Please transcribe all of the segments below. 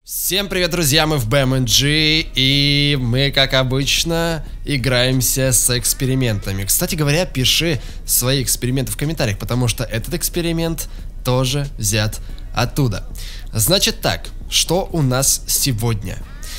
Всем привет, друзья, мы в BMG, и мы, как обычно, играемся с экспериментами. Кстати говоря, пиши свои эксперименты в комментариях, потому что этот эксперимент тоже взят оттуда. Значит так, что у нас сегодня?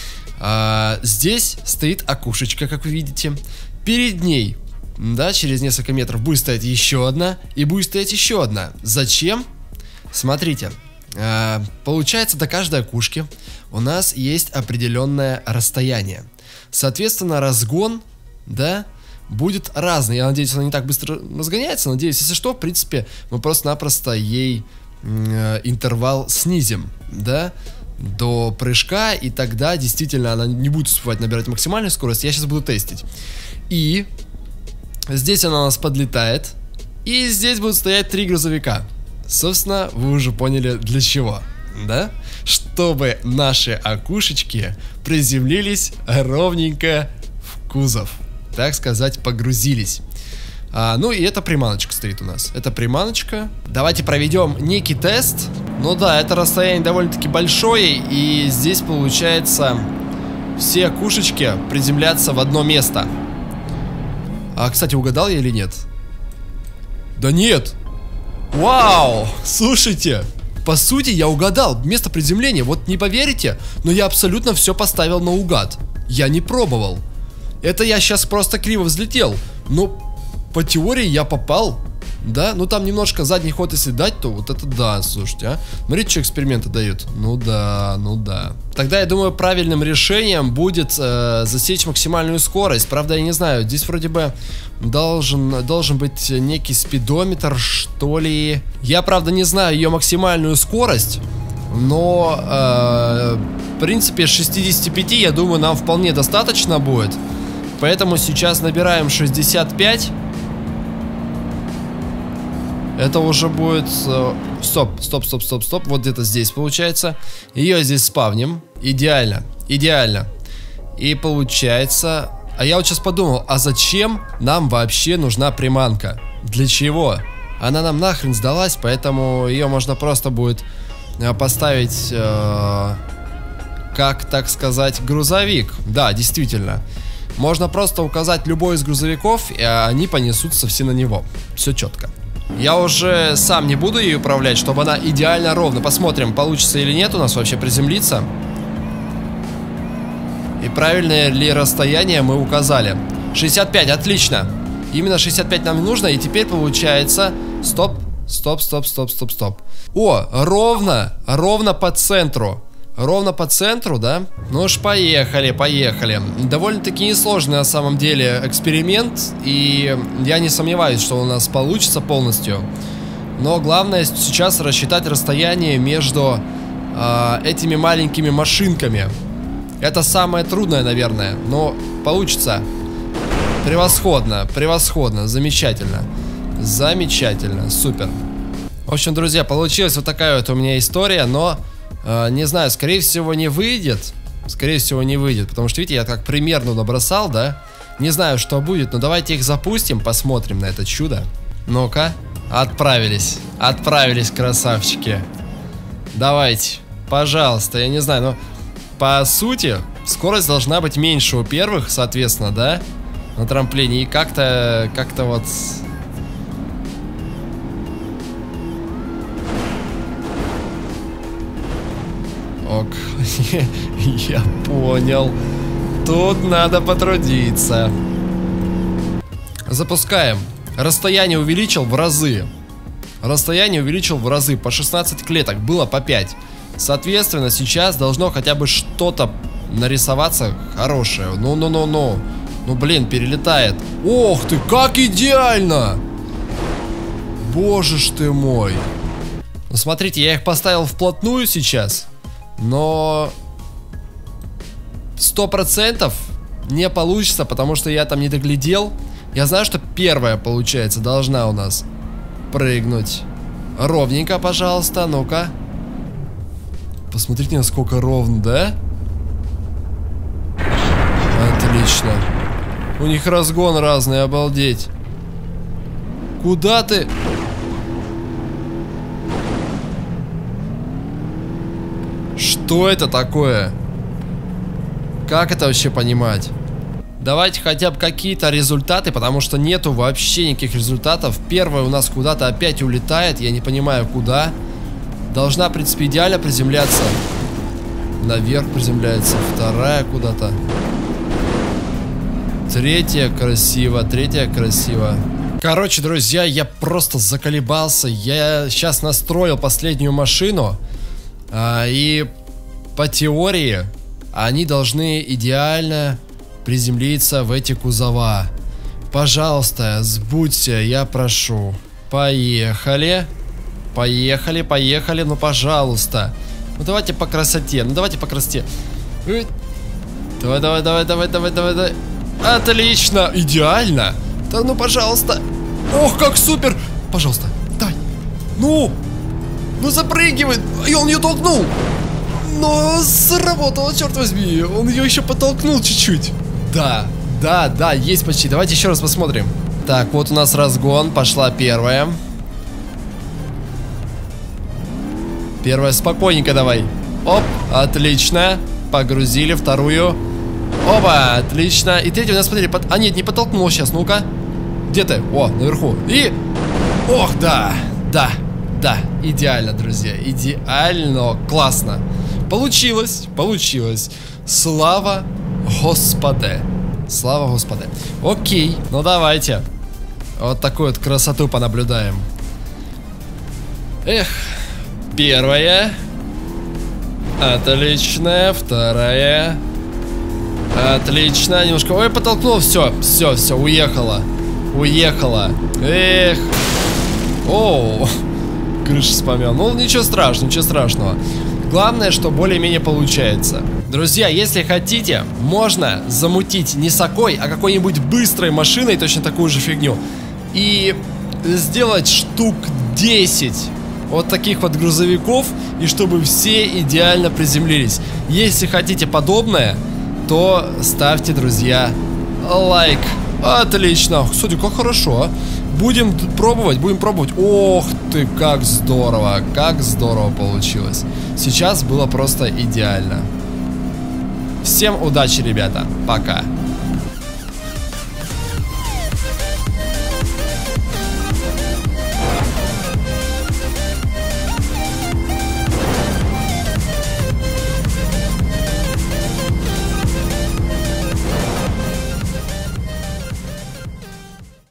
Здесь стоит окушечка, как вы видите. Перед ней, да, через несколько метров будет стоять еще одна, и будет стоять еще одна. Зачем? Смотрите. Получается, до каждой окушки у нас есть определенное расстояние. Соответственно, разгон, да, будет разный. Я надеюсь, она не так быстро разгоняется. Надеюсь, если что, в принципе, мы просто-напросто ей интервал снизим, да, до прыжка, и тогда действительно она не будет успевать набирать максимальную скорость. Я сейчас буду тестить. И здесь она у нас подлетает, и здесь будут стоять 3 грузовика. Собственно, вы уже поняли для чего, да? Чтобы наши окушечки приземлились ровненько в кузов, так сказать, погрузились. Ну и эта приманочка стоит у нас. Это приманочка. Давайте проведем некий тест. Ну да, это расстояние довольно-таки большое, и здесь получается все окушечки приземлятся в одно место. Кстати, угадал я или нет? Да нет! Вау! Слушайте, по сути я угадал место приземления. Вот не поверите, но я абсолютно все поставил наугад. Я не пробовал. Это я сейчас просто криво взлетел. Но по теории я попал. Да, ну там немножко задний ход если дать, то вот это да, слушайте, а. Смотрите, что эксперименты дают. Ну да, ну да. Тогда я думаю, правильным решением будет засечь максимальную скорость. Правда, я не знаю, здесь вроде бы должен быть некий спидометр, что ли. Я, правда, не знаю ее максимальную скорость, но в принципе 65, я думаю, нам вполне достаточно будет. Поэтому сейчас набираем 65. Это уже будет... Стоп. Вот где-то здесь получается. Ее здесь спавним. Идеально. Идеально. И получается... А я вот сейчас подумал, а зачем нам вообще нужна приманка? Для чего? Она нам нахрен сдалась, поэтому ее можно просто будет поставить... как, так сказать, грузовик. Да, действительно. Можно просто указать любой из грузовиков, и они понесутся все на него. Все четко. Я уже сам не буду ее управлять, чтобы она идеально ровно. Посмотрим, получится или нет у нас вообще приземлиться. И правильное ли расстояние мы указали. 65, отлично. Именно 65 нам нужно. И теперь получается... Стоп. О, ровно по центру. Ровно по центру, да? Ну уж поехали. Довольно-таки несложный на самом деле эксперимент. И я не сомневаюсь, что у нас получится полностью. Но главное сейчас рассчитать расстояние между этими маленькими машинками. Это самое трудное, наверное. Но получится. Превосходно, замечательно. Супер. В общем, друзья, получилась вот такая вот у меня история, но... не знаю, скорее всего не выйдет. Потому что, видите, я так примерно набросал, да? Не знаю, что будет, но давайте их запустим, посмотрим на это чудо. Ну-ка, отправились, красавчики. Давайте, пожалуйста, я не знаю, но по сути скорость должна быть меньше у первых, соответственно, да? На трамплине, и как-то вот... Ок, я понял. Тут надо потрудиться. Запускаем. Расстояние увеличил в разы. По 16 клеток, было по 5. Соответственно, сейчас должно хотя бы что-то нарисоваться хорошее. Ну, блин, перелетает. Ох ты, как идеально! Боже ж ты мой. Ну, смотрите, я их поставил вплотную сейчас. Но 100% не получится, потому что я там не доглядел. Я знаю, что первая, получается, должна у нас прыгнуть ровненько, пожалуйста. Ну-ка. Посмотрите, насколько ровно, да? Отлично. У них разгон разный, обалдеть. Куда ты? Что? Что это такое? Как это вообще понимать? Давайте хотя бы какие-то результаты, потому что нету вообще никаких результатов. Первая у нас куда-то опять улетает, я не понимаю куда. Должна, в принципе, идеально приземляться. Наверх приземляется, вторая куда-то. Третья красиво, третья красиво. Короче, друзья, я просто заколебался. Я сейчас настроил последнюю машину. И по теории они должны идеально приземлиться в эти кузова. Пожалуйста, сбудься, я прошу. Поехали. Поехали, поехали, ну пожалуйста. Ну давайте по красоте, ну давайте по красоте. Давай, давай, давай, давай, давай, давай, давай. Отлично, идеально. Да ну пожалуйста. Ох, как супер. Пожалуйста, дай. Ну запрыгивает. И он ее толкнул. Но сработало, черт возьми. Он ее еще подтолкнул чуть-чуть. Да, да, да, есть почти. Давайте еще раз посмотрим. Так, вот у нас разгон. Пошла первая. Первая, спокойненько давай. Оп, отлично. Погрузили вторую. Опа, отлично. И третью у нас, смотрели, а нет, не подтолкнул сейчас, ну-ка. Где ты? О, наверху. И... Ох, да, да, да. Идеально, друзья, идеально. Классно. Получилось, получилось. Слава Господе. Слава Господе. Окей, ну давайте. Вот такую вот красоту понаблюдаем. Эх. Первая. Отлично. Вторая. Отлично. Немножко. Ой, подтолкнул. Все, все, все. Уехала. Уехала. Эх. Оу. Крыша спамял. Ну, ничего страшного, ничего страшного. Главное, что более-менее получается. Друзья, если хотите, можно замутить не сокой, а какой-нибудь быстрой машиной, точно такую же фигню. И сделать штук 10 вот таких вот грузовиков, и чтобы все идеально приземлились. Если хотите подобное, то ставьте, друзья, лайк. Отлично. Кстати, как хорошо. Будем пробовать, будем пробовать. Ох ты, как здорово получилось. Сейчас было просто идеально. Всем удачи, ребята. Пока.